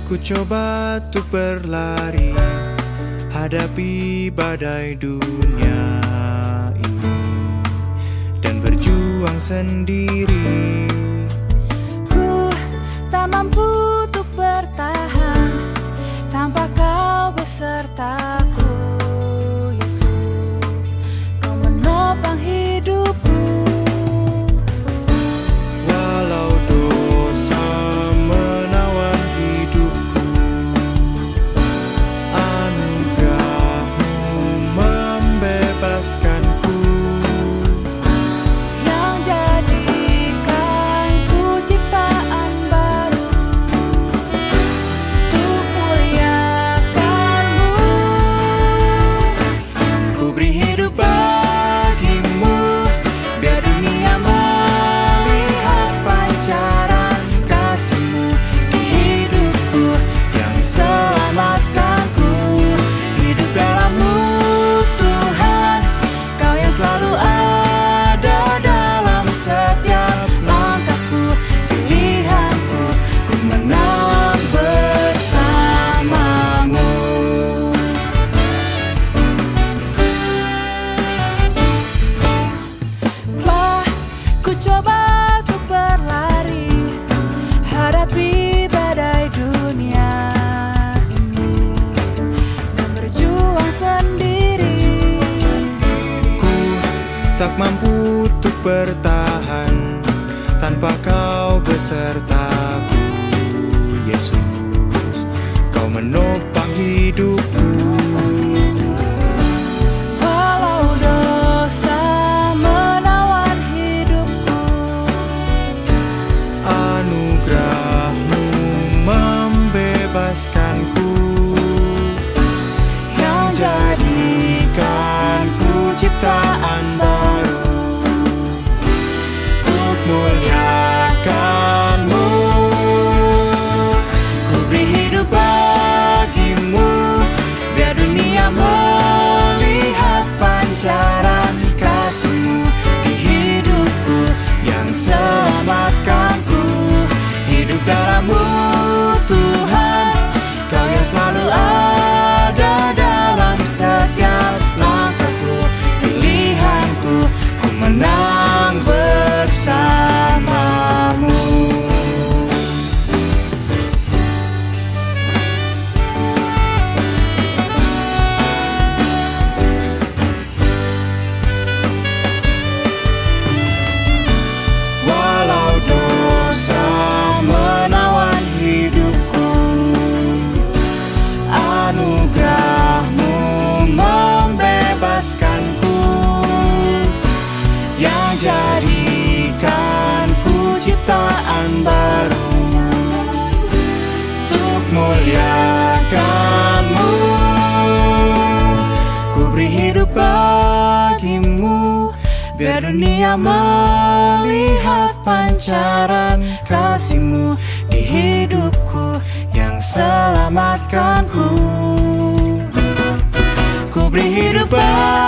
Ku coba untuk berlari, hadapi badai dunia ini, dan berjuang sendiri. Ku tak mampu untuk bertahan tanpa Kau besertaku, Yesus. Kau menopang hidupku. Walau dosa menawan hidupku, anugerah-Mu membebaskanku, Yang jadikanku ciptaan baru untuk muliakan-Mu. ku beri hidup bagi-Mu, biar dunia melihat pancaran kasih-Mu di hidupku yang selamatkanku. Hidup dalam-Mu Tuhan, Kau yang selalu ada dalam setiap langkahku, pilihanku, ku menang bersama-Mu. Telah ku coba untuk berlari, hadapi badai dunia ini, dan berjuang sendiri. Ku tak mampu untuk bertahan tanpa Kau besertaku, Yesus. Kau menopang hidupku. Walau dosa menawan hidupku, Anugerah-Mu membebaskanku, yang jadikanku ciptaan baru untuk muliakan-Mu. Ku beri hidup bagi-Mu, biar dunia melihat pancaran kasih-Mu di hidupku yang selamatkanku. Hidup dalam-Mu Tuhan, Kau yang selalu ada dalam setiap langkahku, pilihanku, ku menang bersama-Mu. Walau dosa menawan hidupku, anugerah-Mu membebaskanku, yang jadikanku ciptaan baru untuk muliakan-Mu. Ku beri hidup bagi-Mu, biar dunia melihat pancaran kasih-Mu di hidupku yang selamatkanku. Ku beri hidup